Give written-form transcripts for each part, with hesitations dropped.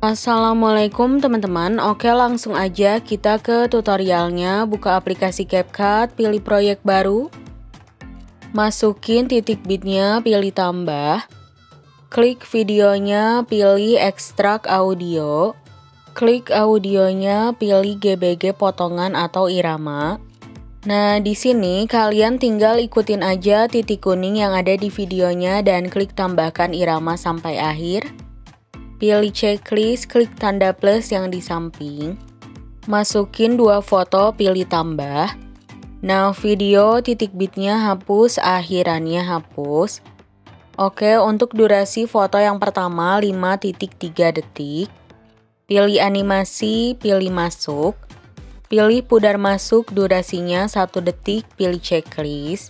Assalamualaikum teman-teman. Oke, langsung aja kita ke tutorialnya. Buka aplikasi CapCut, pilih proyek baru, masukin titik bitnya, pilih tambah, klik videonya, pilih ekstrak audio, klik audionya, pilih GBG potongan atau irama. Nah, di sini kalian tinggal ikutin aja titik kuning yang ada di videonya dan klik tambahkan irama sampai akhir. Pilih checklist, klik tanda plus yang di samping. Masukin 2 foto, pilih tambah. Nah, video titik bitnya hapus, akhirannya hapus. Oke, untuk durasi foto yang pertama 5.3 detik. Pilih animasi, pilih masuk. Pilih pudar masuk, durasinya 1 detik, pilih checklist.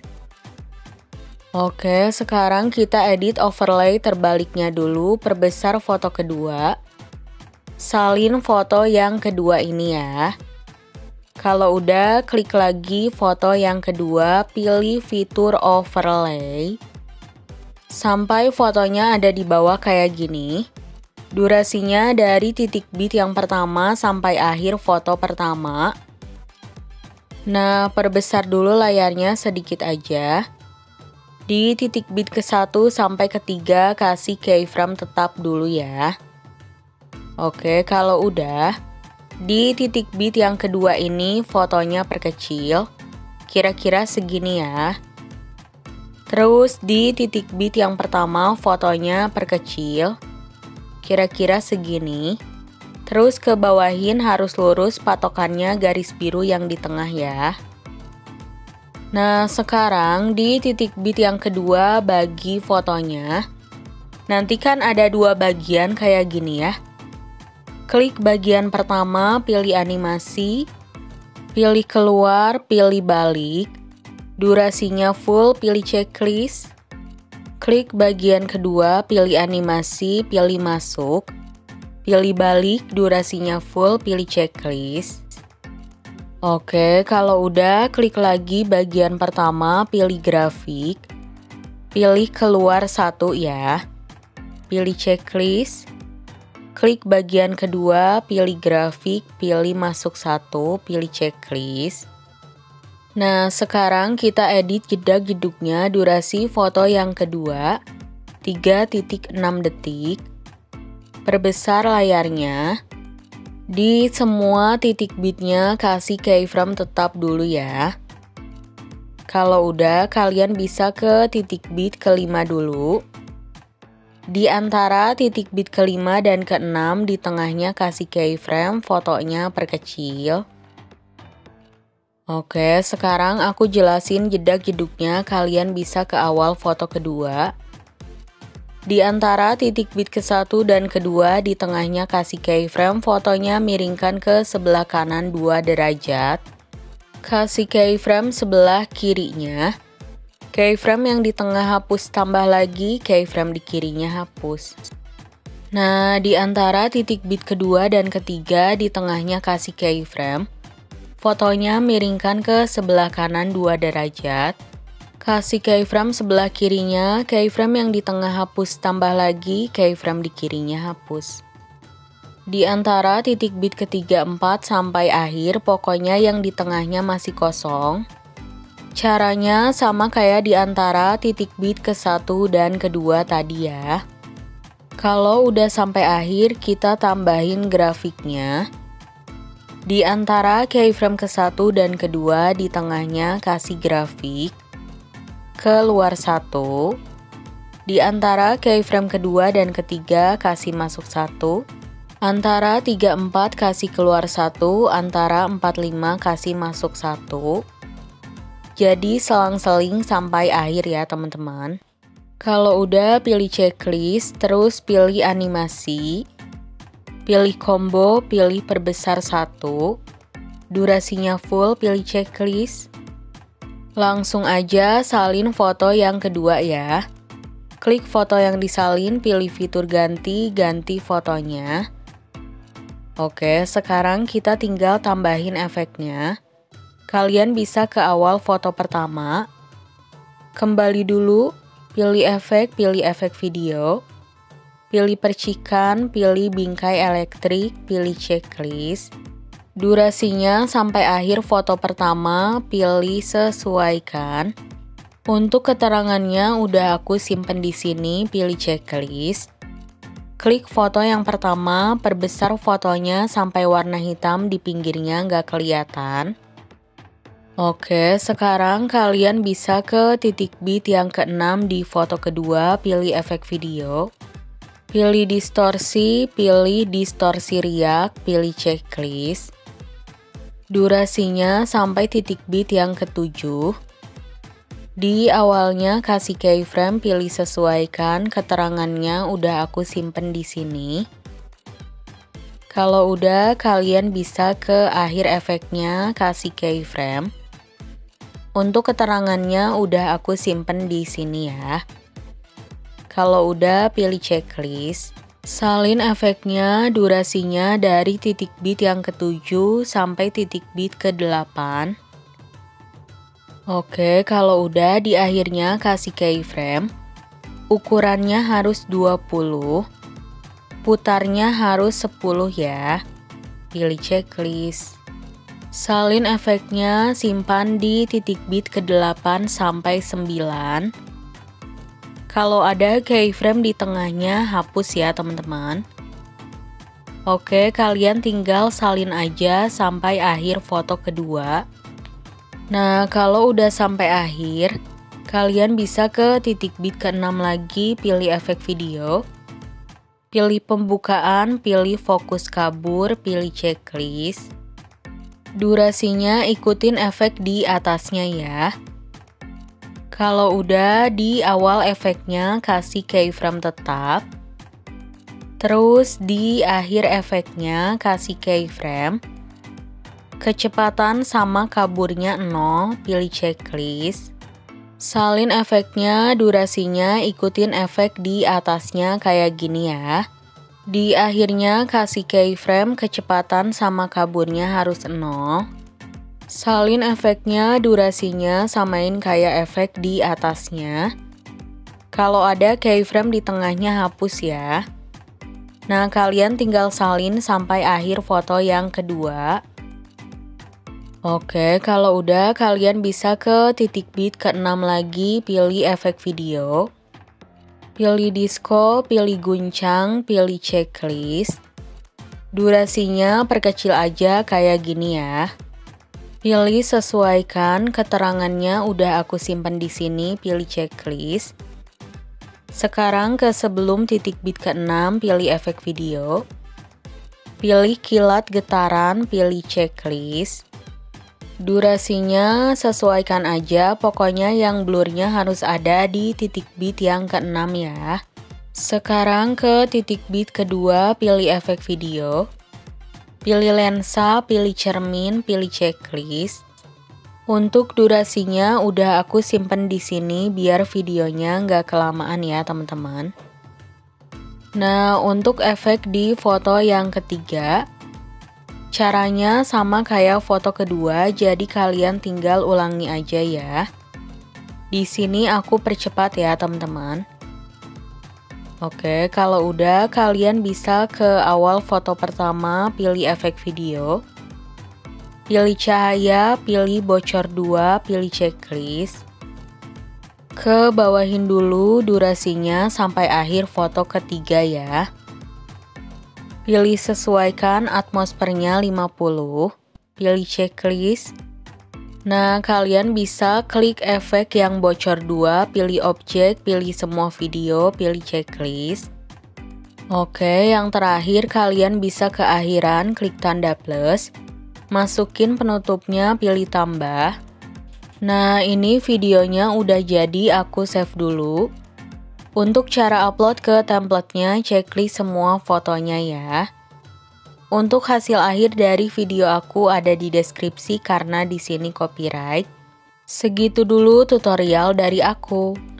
Oke, sekarang kita edit overlay terbaliknya dulu, perbesar foto kedua. Salin foto yang kedua ini ya. Kalau udah, klik lagi foto yang kedua, pilih fitur overlay. Sampai fotonya ada di bawah kayak gini. Durasinya dari titik bit yang pertama sampai akhir foto pertama. Nah, perbesar dulu layarnya sedikit aja. Di titik bit ke-1 sampai ke-3 kasih keyframe tetap dulu ya. Oke, kalau udah, di titik bit yang kedua ini fotonya perkecil, kira-kira segini ya. Terus di titik bit yang pertama fotonya perkecil, kira-kira segini. Terus ke bawahin harus lurus patokannya garis biru yang di tengah ya. Nah, sekarang di titik bit yang kedua bagi fotonya. Nanti kan ada 2 bagian kayak gini ya. Klik bagian pertama, pilih animasi, pilih keluar, pilih balik. Durasinya full, pilih checklist. Klik bagian kedua, pilih animasi, pilih masuk. Pilih balik, durasinya full, pilih checklist. Oke, kalau udah, klik lagi bagian pertama, pilih grafik. Pilih keluar 1 ya. Pilih checklist. Klik bagian kedua, pilih grafik, pilih masuk 1, pilih checklist. Nah, sekarang kita edit jedak-jeduknya durasi foto yang kedua, 3.6 detik. Perbesar layarnya. Di semua titik bitnya kasih keyframe tetap dulu ya. Kalau udah, kalian bisa ke titik bit ke-5 dulu. Di antara titik bit ke-5 dan ke-6 di tengahnya kasih keyframe, fotonya perkecil. Oke, sekarang aku jelasin jedak-jeduknya, kalian bisa ke awal foto kedua. Di antara titik bit ke-1 dan kedua di tengahnya kasih keyframe, fotonya miringkan ke sebelah kanan 2 derajat. Kasih keyframe sebelah kirinya. Keyframe yang di tengah hapus, tambah lagi keyframe di kirinya hapus. Nah, di antara titik bit kedua dan ketiga di tengahnya kasih keyframe. Fotonya miringkan ke sebelah kanan 2 derajat. Kasih keyframe sebelah kirinya, keyframe yang di tengah hapus, tambah lagi keyframe di kirinya hapus. Di antara titik bit ketiga 4 sampai akhir, pokoknya yang di tengahnya masih kosong. Caranya sama kayak di antara titik bit ke-1 dan kedua tadi ya. Kalau udah sampai akhir, kita tambahin grafiknya. Di antara keyframe ke-1 dan kedua di tengahnya kasih grafik. Keluar 1. Di antara keyframe kedua dan ketiga kasih masuk 1. Antara 34 kasih keluar 1, antara 45 kasih masuk 1. Jadi selang-seling sampai akhir ya teman-teman. Kalau udah, pilih checklist, terus pilih animasi. Pilih combo, pilih perbesar 1. Durasinya full, pilih checklist. Langsung aja salin foto yang kedua ya. Klik foto yang disalin, pilih fitur ganti, ganti fotonya. Oke, sekarang kita tinggal tambahin efeknya. Kalian bisa ke awal foto pertama. Kembali dulu, pilih efek video. pilih percikan, pilih bingkai elektrik, pilih checklist. Durasinya sampai akhir foto pertama, pilih sesuaikan. Untuk keterangannya udah aku simpen di sini, pilih checklist. Klik foto yang pertama, perbesar fotonya sampai warna hitam di pinggirnya nggak kelihatan. Oke, sekarang kalian bisa ke titik bit yang ke-6 di foto kedua, pilih efek video. Pilih distorsi riak, pilih checklist. Durasinya sampai titik bit yang ke-7. Di awalnya kasih keyframe, pilih sesuaikan, keterangannya udah aku simpen di sini. Kalau udah, kalian bisa ke akhir efeknya, kasih keyframe. Untuk keterangannya udah aku simpen di sini ya. Kalau udah, pilih checklist. Salin efeknya, durasinya dari titik bit yang ke-7 sampai titik bit ke-8. Oke, kalau udah di akhirnya kasih keyframe. Ukurannya harus 20. Putarnya harus 10 ya. Pilih checklist. Salin efeknya, simpan di titik bit ke-8 sampai 9. Kalau ada keyframe di tengahnya, hapus ya teman-teman. Oke, kalian tinggal salin aja sampai akhir foto kedua. Nah, kalau udah sampai akhir, kalian bisa ke titik bit ke-6 lagi, pilih efek video. Pilih pembukaan, pilih fokus kabur, pilih checklist. Durasinya ikutin efek di atasnya ya. Kalau udah, di awal efeknya kasih keyframe tetap. Terus di akhir efeknya kasih keyframe. Kecepatan sama kaburnya 0, pilih checklist. Salin efeknya, durasinya ikutin efek di atasnya kayak gini ya. Di akhirnya kasih keyframe, kecepatan sama kaburnya harus 0. Salin efeknya, durasinya samain kayak efek di atasnya. Kalau ada keyframe di tengahnya hapus ya. Nah, kalian tinggal salin sampai akhir foto yang kedua. Oke, kalau udah kalian bisa ke titik bit ke-6 lagi, pilih efek video. Pilih disco, pilih guncang, pilih checklist. Durasinya perkecil aja kayak gini ya. Pilih sesuaikan, keterangannya udah aku simpen di sini, pilih checklist. Sekarang ke sebelum titik bit ke-6, pilih efek video. Pilih kilat getaran, pilih checklist. Durasinya sesuaikan aja, pokoknya yang blurnya harus ada di titik bit yang ke-6 ya. Sekarang ke titik bit kedua, pilih efek video. Pilih lensa, pilih cermin, pilih checklist. Untuk durasinya udah aku simpen di sini biar videonya nggak kelamaan ya teman-teman. Nah, untuk efek di foto yang ketiga, caranya sama kayak foto kedua, jadi kalian tinggal ulangi aja ya. Di sini aku percepat ya teman-teman. Oke, kalau udah kalian bisa ke awal foto pertama, pilih efek video. Pilih cahaya, pilih bocor 2, pilih checklist. Ke bawahin dulu durasinya sampai akhir foto ketiga ya. Pilih sesuaikan atmosfernya 50, pilih checklist. Nah, kalian bisa klik efek yang bocor 2, pilih objek, pilih semua video, pilih checklist. Oke, yang terakhir kalian bisa ke akhiran, klik tanda plus. Masukin penutupnya, pilih tambah. Nah, ini videonya udah jadi, aku save dulu. Untuk cara upload ke templatenya, checklist semua fotonya ya. Untuk hasil akhir dari video aku ada di deskripsi karena di sini copyright. Segitu dulu tutorial dari aku.